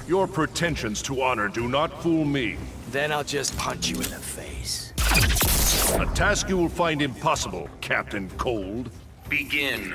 Your pretensions to honor do not fool me. Then I'll just punch you in the face. A task you will find impossible, Captain Cold. Begin.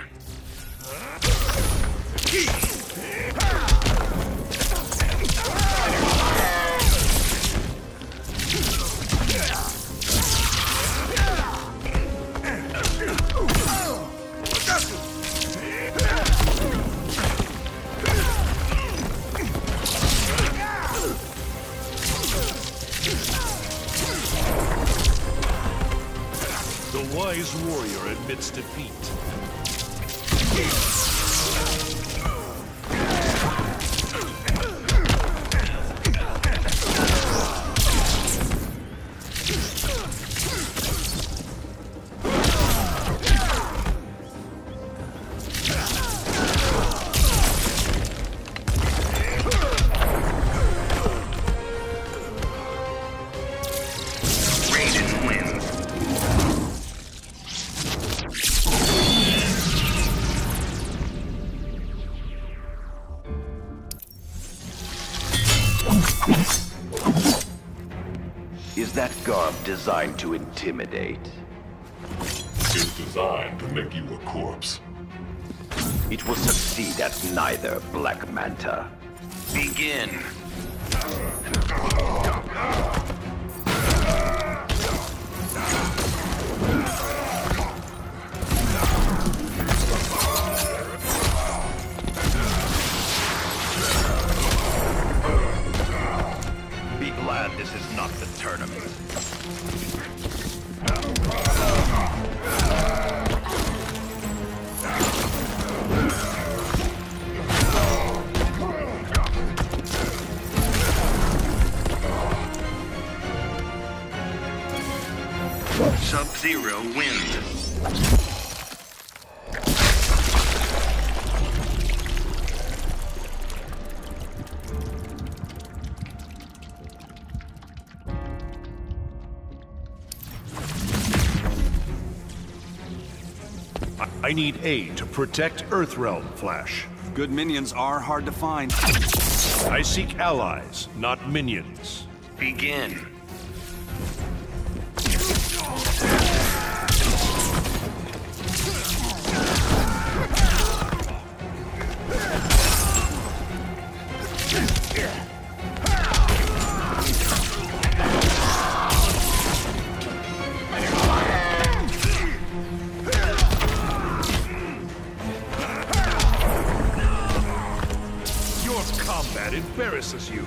The wise warrior admits defeat. Raiden wins. Is that garb designed to intimidate? It's designed to make you a corpse. It will succeed at neither, Black Manta. Begin. Be glad this is not the tournament. Sub-Zero wins. I need aid to protect Earthrealm, Flash. Good minions are hard to find. I seek allies, not minions. Begin. Your combat embarrasses you.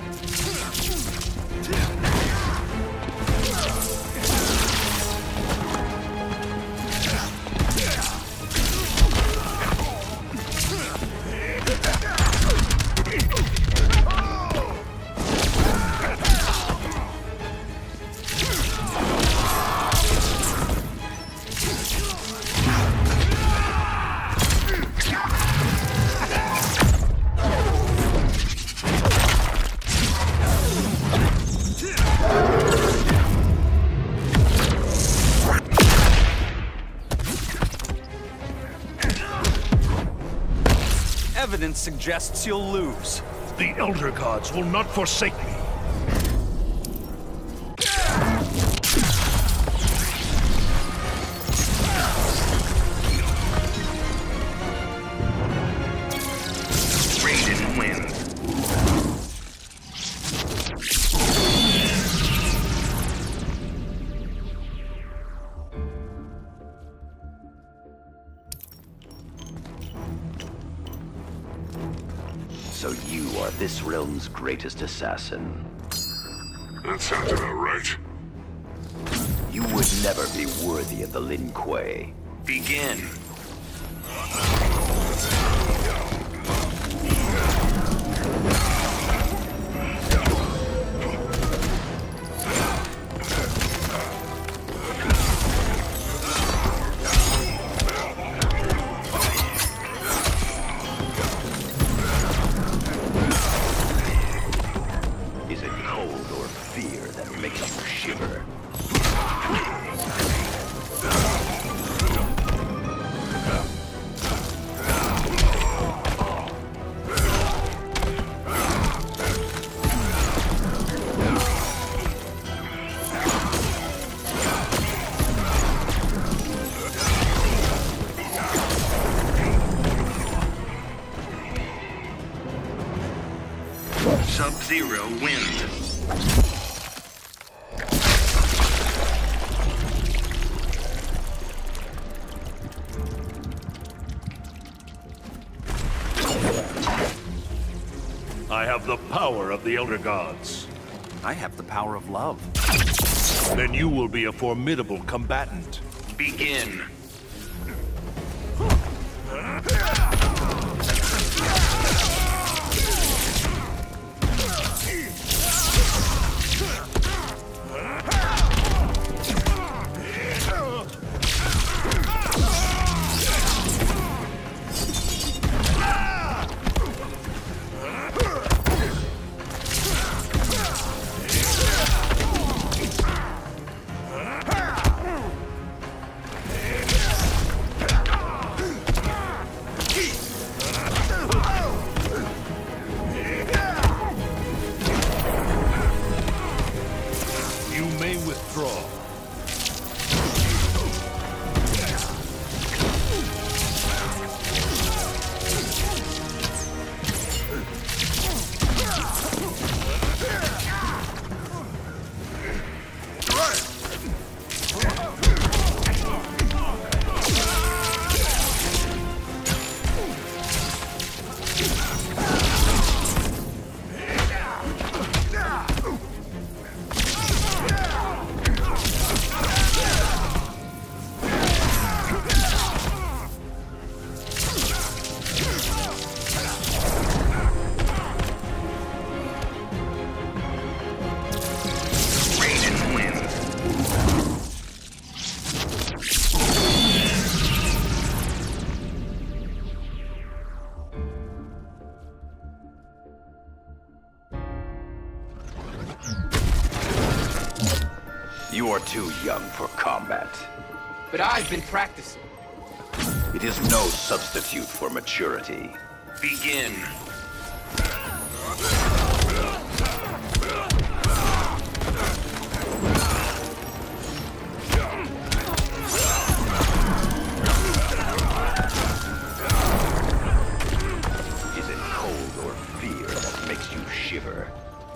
Evidence suggests you'll lose. The Elder Gods will not forsake me. Raiden wins. So you are this realm's greatest assassin. That sounds about right. You would never be worthy of the Lin Kuei. Begin. Is it cold or fear that makes you shiver? Sub-Zero wins. I have the power of the Elder Gods. I have the power of love. Then you will be a formidable combatant. Begin. You may withdraw. Raiden wins. You are too young for combat. But I've been practicing. It is no substitute for maturity. Begin. Is it cold or fear that makes you shiver?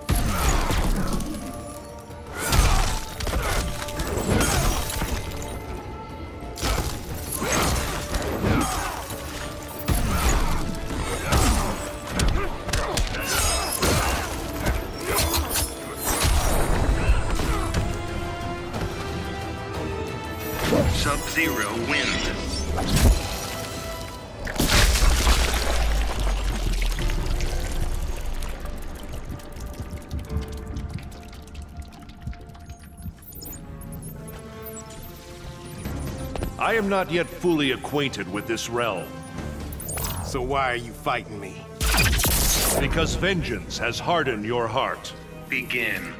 Sub-Zero wins. I am not yet fully acquainted with this realm, So why are you fighting me? because vengeance has hardened your heart. Begin.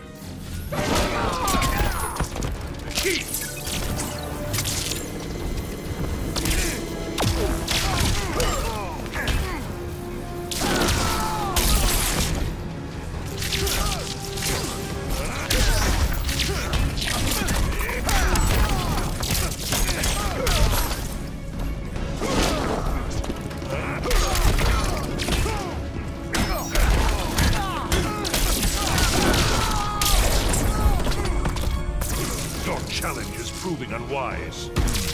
Your challenge is proving unwise.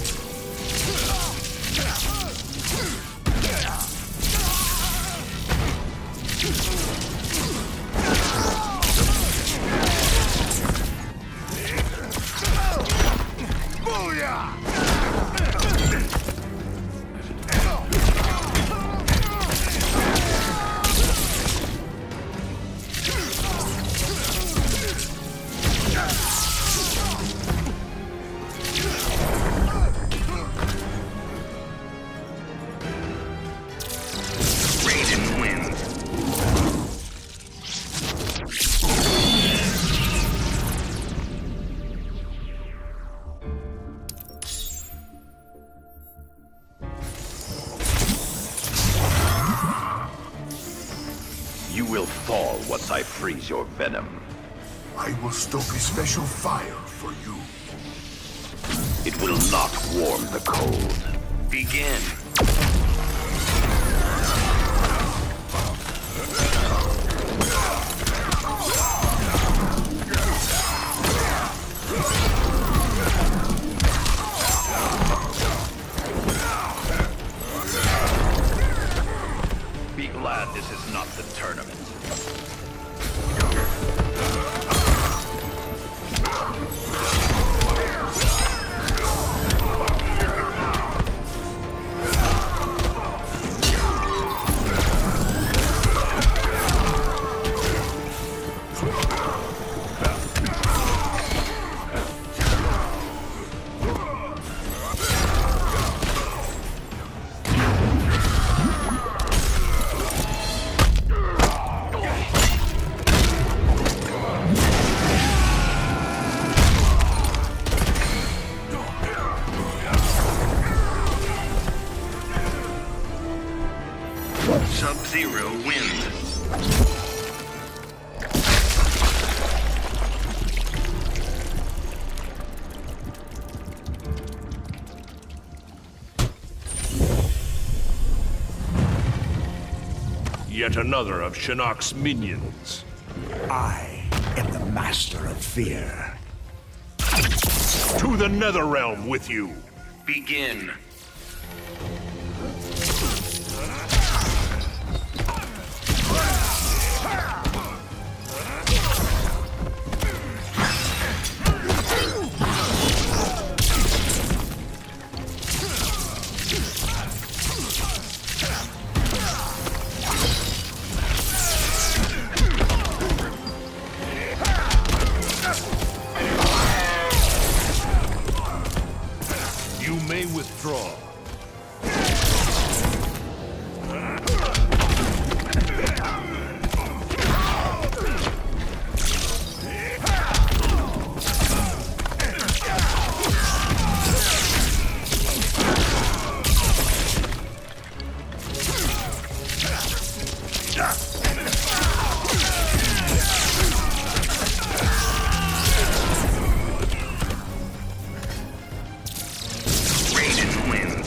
Raiden wins. You will fall once I freeze your venom. I will stoke a special fire for you. It will not warm the cold. Begin. Sub-Zero wins. Yet another of Shinnok's minions. I am the master of fear. To the Netherrealm with you! Begin. You may withdraw. Raiden wins.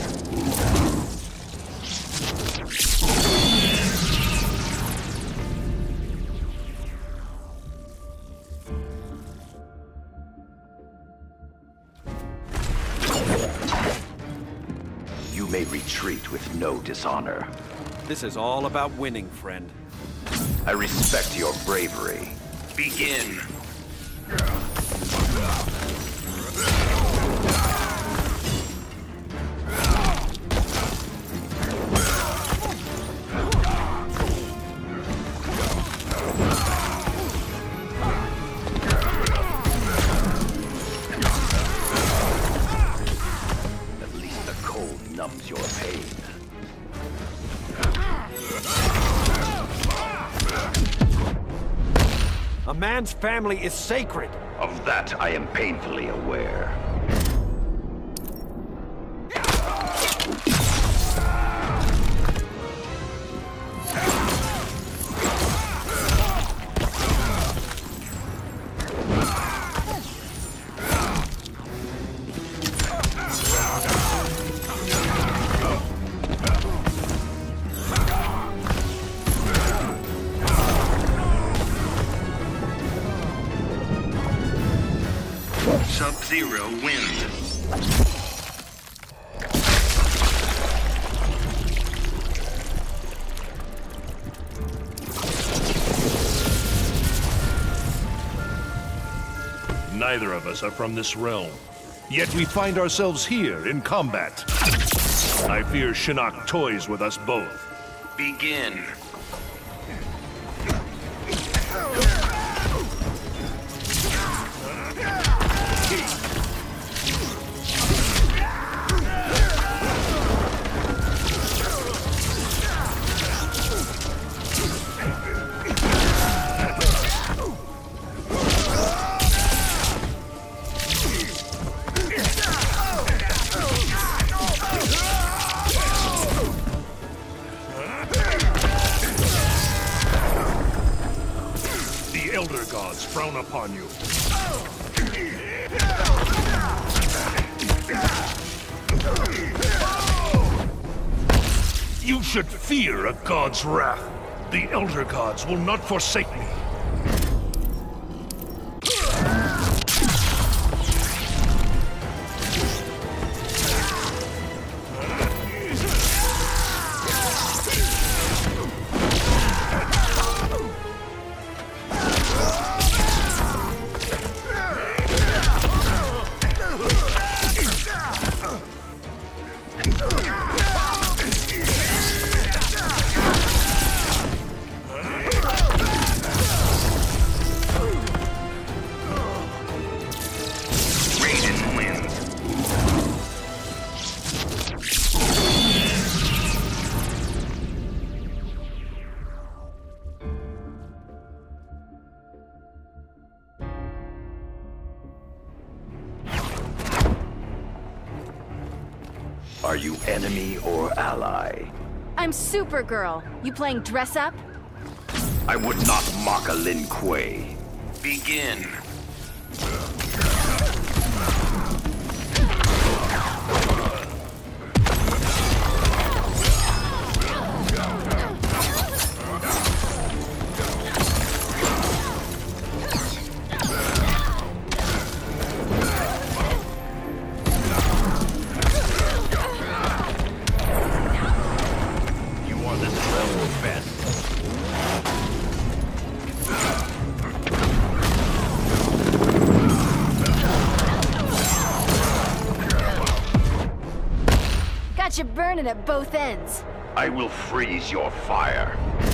You may retreat with no dishonor. This is all about winning, friend. I respect your bravery. Begin. At least the cold numbs your pain. A man's family is sacred. Of that I am painfully aware. Sub-Zero wins. Neither of us are from this realm. Yet we find ourselves here in combat. I fear Shinnok toys with us both. Begin. The Elder Gods frown upon you. You should fear a god's wrath. The Elder Gods will not forsake me. Raiden wins. Are you enemy or ally? I'm Supergirl. You playing dress up? I would not mock a Lin Kuei. Begin. Got you burning at both ends. I will freeze your fire.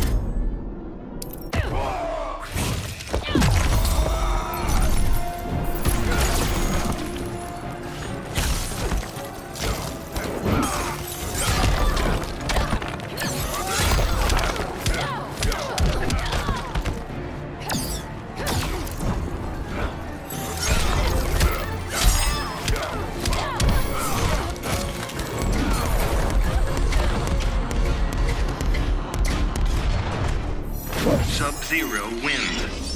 Sub-Zero wins.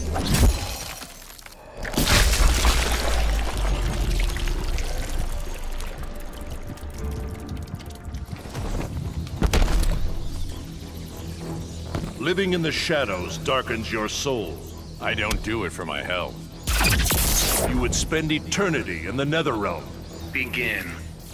Living in the shadows darkens your soul. I don't do it for my health. You would spend eternity in the Netherrealm. Begin.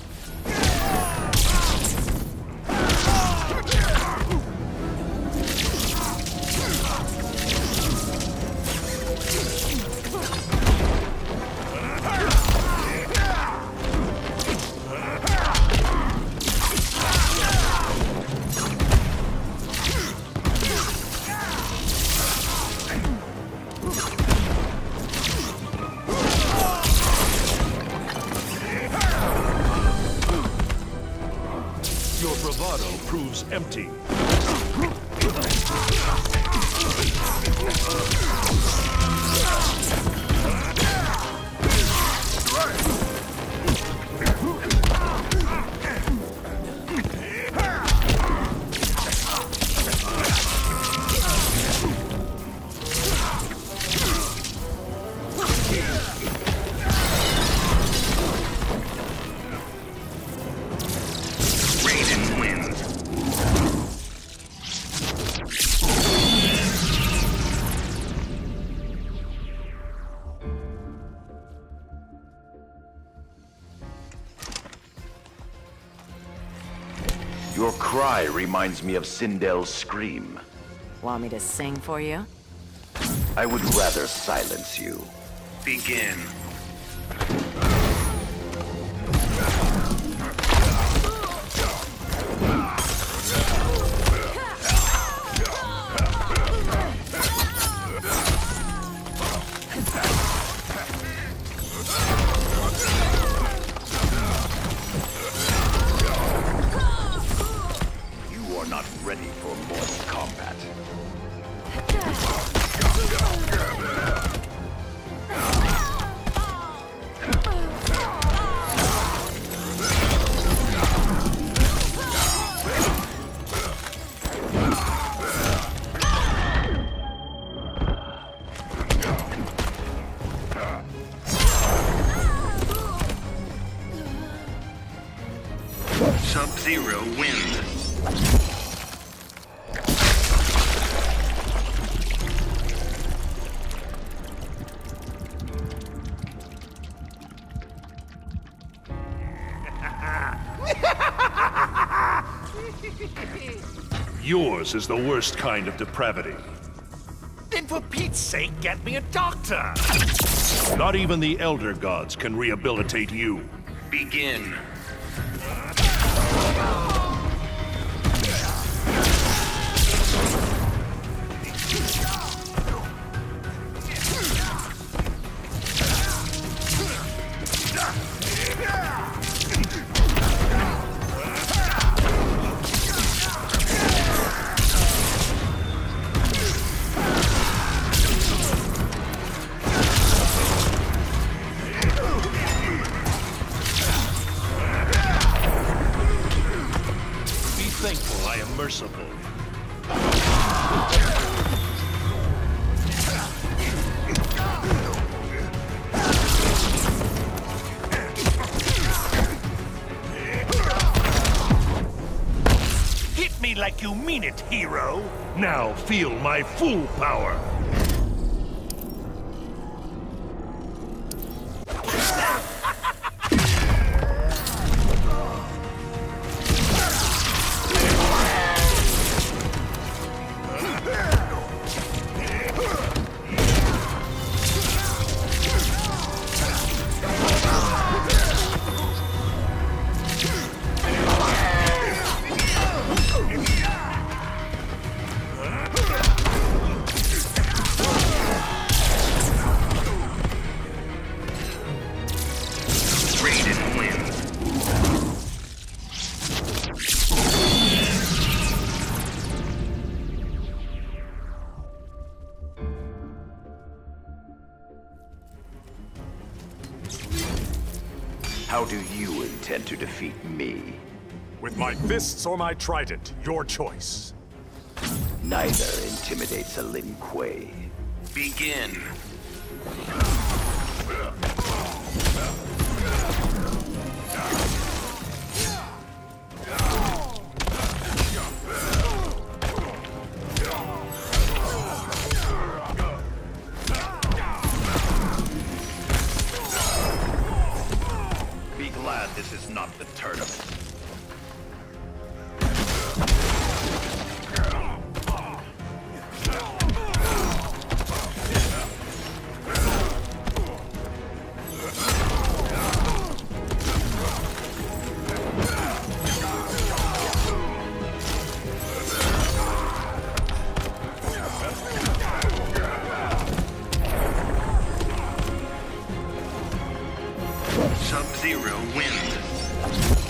Your bravado proves empty. Raiden wins. Your cry reminds me of Sindel's scream. Want me to sing for you? I would rather silence you. Begin. You are not ready for Mortal Kombat. Sub-Zero wins. Yours is the worst kind of depravity. Then for Pete's sake, get me a doctor! Not even the Elder Gods can rehabilitate you. Begin. Be thankful I am merciful. Hit me like you mean it, hero! Now feel my full power. Raiden wins. How do you intend to defeat me? With my fists or my trident, your choice. Neither intimidates a Lin Kuei. Begin. Be glad this is not the tournament. Sub-Zero wins.